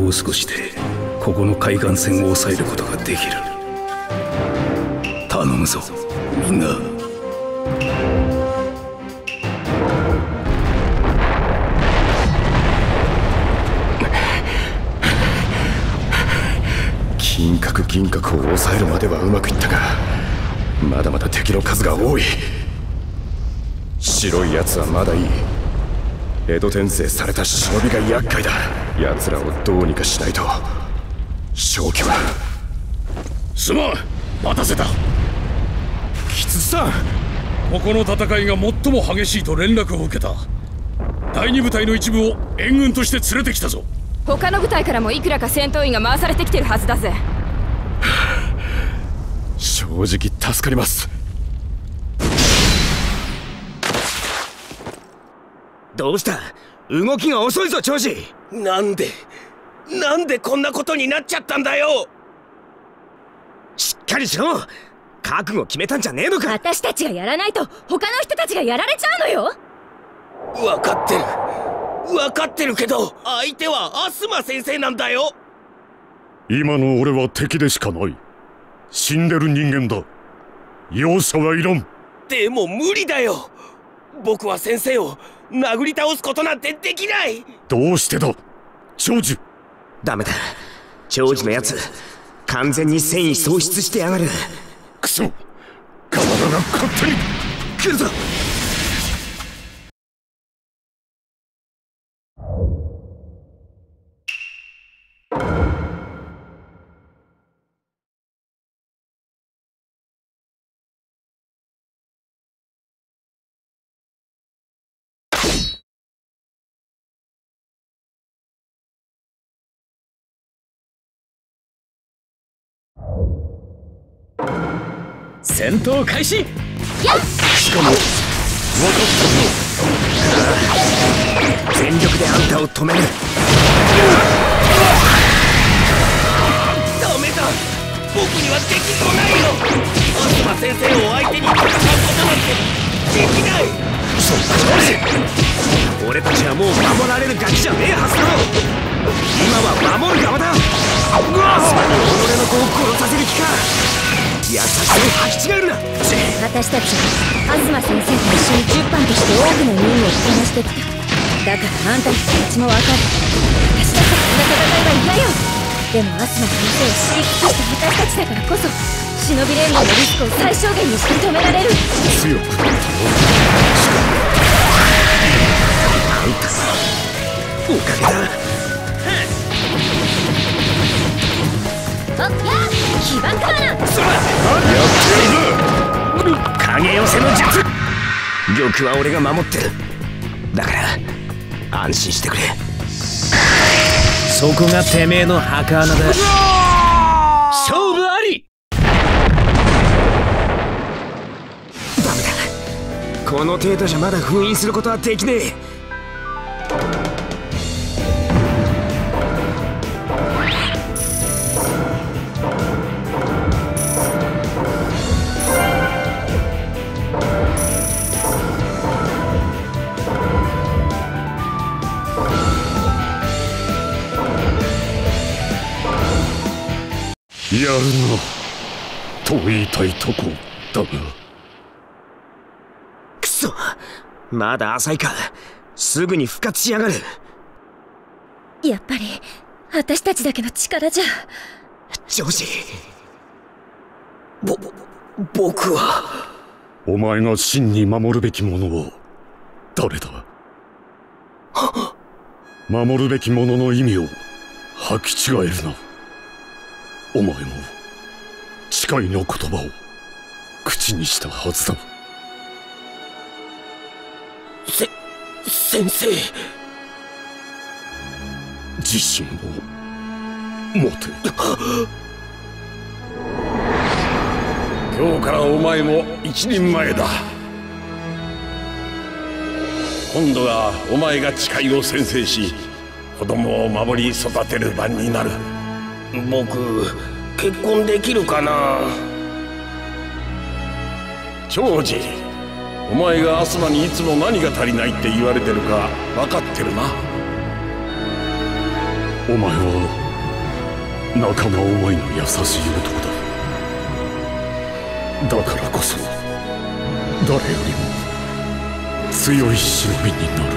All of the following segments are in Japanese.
もう少しでここの海岸線を抑えることができる。頼むぞみんな。 金閣銀閣を抑えるまではうまくいったが、まだまだ敵の数が多い。白いやつはまだいい。江戸転生された忍びが厄介だ。奴らをどうにかしないと。正気は。 すまん、待たせた。 吉津さん、 ここの戦いが最も激しいと連絡を受けた。第二部隊の一部を援軍として連れてきたぞ。 他の部隊からもいくらか戦闘員が回されてきてるはずだぜ。 正直助かります。 どうした？動きが遅いぞ長司。 なんでこんなことになっちゃったんだよ。 しっかりしろ。覚悟決めたんじゃねえのか。 私たちがやらないと他の人たちがやられちゃうのよ。 分かってるけど、相手はアスマ先生なんだよ。 今の俺は敵でしかない。死んでる人間だ。容赦はいらん。 でも無理だよ。僕は先生を殴り倒すことなんてできない。 どうしてだ長寿。 ダメだ、長寿のやつ完全に戦意喪失してやがる。 クソ、体が勝手に来るぞ。 戦闘開始。 しかも分かったぞ。全力であんたを止める。 ダメだ、僕にはできっこないよ。アスマ先生を相手に戦うことなんてできない。 そうか、長司、俺たちはもう守られるガキじゃねえはずだろ。今は守る側だ。アスマに己の子を殺させる気か。優しさを履き違えるな。 私たちは東先生と一緒に10班として多くの任務をこなしてきた。だからあんたの気持ちもわかる。私だってこんな戦いは嫌よ。でも東先生を知り尽くした私たちだからこそ、忍び連合のリスクを最小限にして止められる。 強くなったよ。 あんたさ、おかげだ。 基盤からな。 やってやるぞ。影寄せの術。玉は俺が守ってる。だから安心してくれ。 そこがてめえの墓穴だ。勝負あり。 ダメだ、この程度じゃまだ封印することはできねえ。 やるなと言いたいとこだが。 くそ、まだ浅いか。すぐに復活しやがる。 やっぱり私たちだけの力じゃ。 上司、 僕は。 お前が真に守るべきものは誰だ。守るべきものの意味を履き違えるな。お前も誓いの言葉を口にしたはずだ。 先生、 自信を持て。 今日からお前も一人前だ。今度はお前が誓いを宣誓し、子供を守り育てる番になる。 僕、結婚できるかな。 長次、お前がアスマにいつも何が足りないって言われてるか分かってるな。 お前は仲間思いの優しい男だ。だからこそ誰よりも強い忍びになる。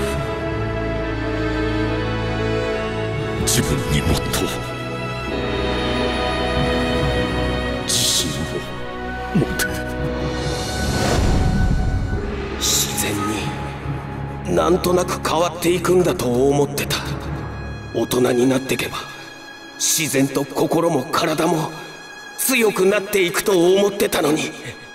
自分にもっと自信を持て。 自然になんとなく変わっていくんだと思ってた。大人になってけば自然と心も体も強くなっていくと思ってたのに、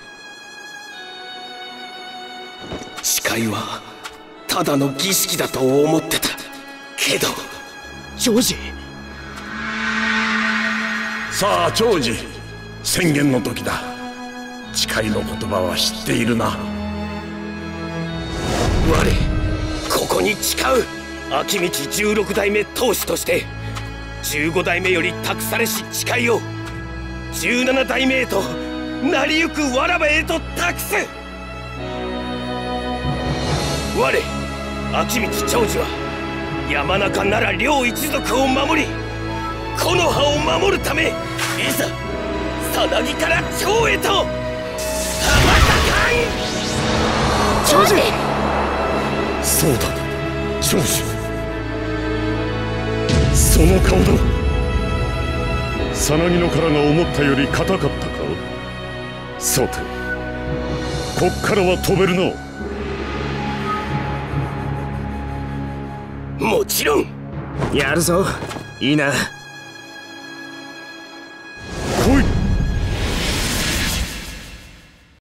誓いはただの儀式だと思ってたけど。 ジョージ。 さあ長次、宣言の時だ。誓いの言葉は知っているな。 我ここに誓う。秋道16代目当主として15代目より託されし誓いを17代目へと成りゆくわらばへと託す。我秋道長次は山中奈良両一族を守り、木の葉を守るため、いざさなぎから蝶へと羽ばたかん。 長次。 そうだ、長次。その顔だ。さなぎの殻が思ったより硬かったか。さて、こっからは飛べるな。 もちろんやるぞ。いいな。 来い。